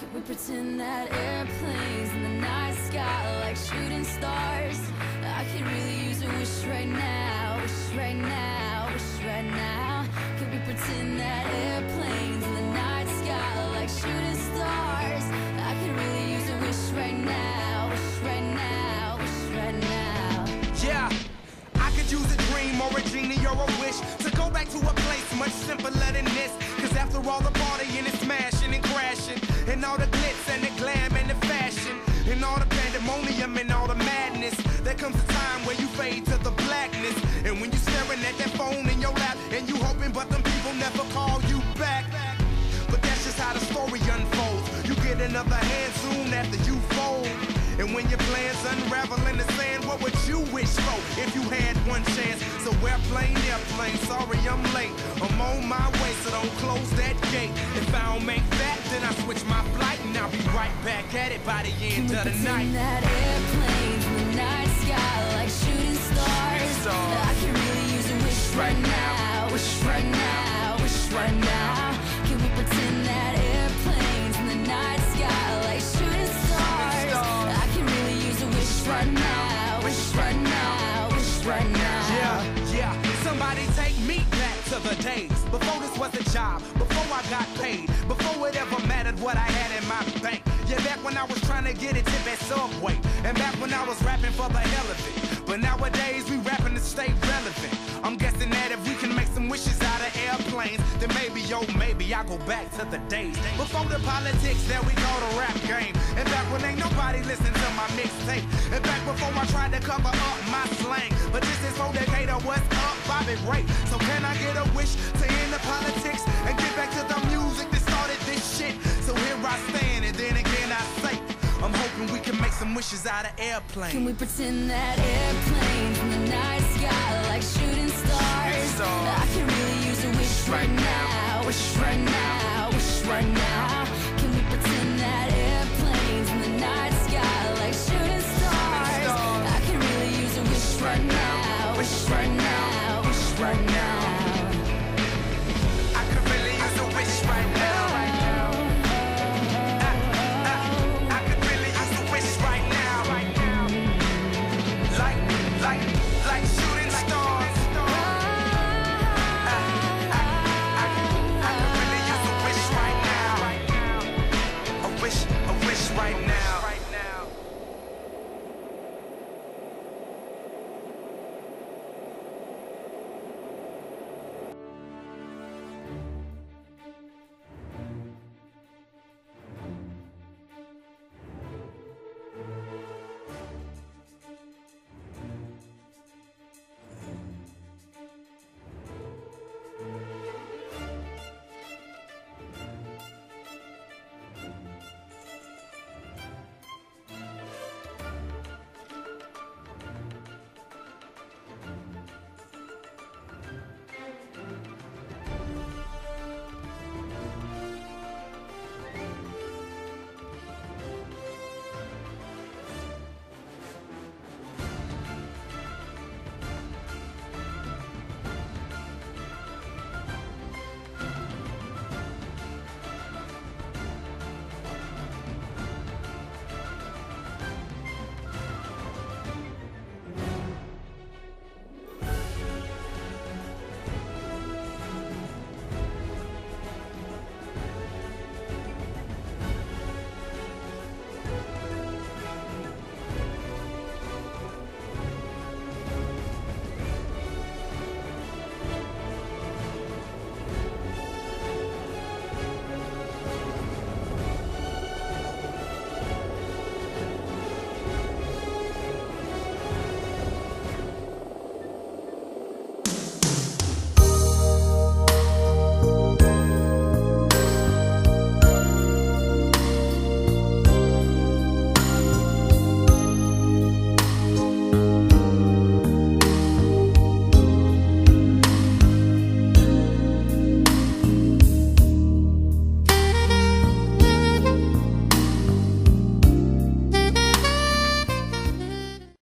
We pretend that airplanes in the night sky like shooting stars. I could really use a wish right now, wish right now, wish right now. Could we pretend that airplanes in the night sky like shooting stars? I could really use a wish right now, wish right now, wish right now. Yeah, I could use a dream or a genie or a wish to go back to a place much simpler than this. Cause after all the partying and smashing and crashing, and all the glitz and the glam and the fashion, and all the pandemonium and all the madness, there comes a time where you fade to the blackness. And when you're staring at that phone in your lap, and you hoping but them people never call you back. But that's just how the story unfolds. You get another hand soon after you fold. And when your plans unravel in the sand, what would you wish for if you had one chance? So airplane, sorry I'm late. I'm on my way, so don't close that gate. If I don't make that, then I switch my flight, and I'll be right back at it by the end of the night. That airplanes in the night sky like shooting stars. I can really use a wish right now, wish right now, wish right now. Can we pretend that airplanes in the night sky like shooting stars? I can really use a wish right now, wish right now, wish right now. Yeah, somebody take me back to the days before this was a job, before I got paid, before it ever mattered what I had in my bank. Yeah, back when I was trying to get a tip at Subway, and back when I was rapping for the hell of it. But nowadays we rapping to stay relevant. I'm guessing that if we can make some wishes out of airplanes, then maybe, oh maybe I'll go back to the days before the politics that we call the rap game. And back when ain't nobody listened to my mixtape. And back before I tried to cover up my slang. But this is for Decatur, what's up, Bobby Ray? So can I get a wish to end the politics and get back to the music that started this shit? So here I stand, and then again I say, I'm hoping we can make some wishes out of airplanes. Can we pretend that airplanes in the night sky like shooting stars? I can really use a wish right now, wish right now, wish right now.